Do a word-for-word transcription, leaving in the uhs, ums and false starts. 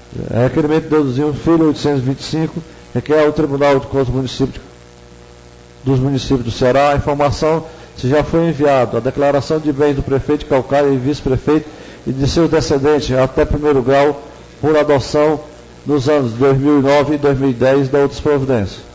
Requerimento deduzido, filho oitocentos e vinte e cinco, requer ao Tribunal de Contas do município, dos municípios do Ceará a informação se já foi enviado a declaração de bens do prefeito de Calcaia e vice-prefeito e de seus descendentes até primeiro grau por adoção nos anos dois mil e nove e dois mil e dez da outras providências.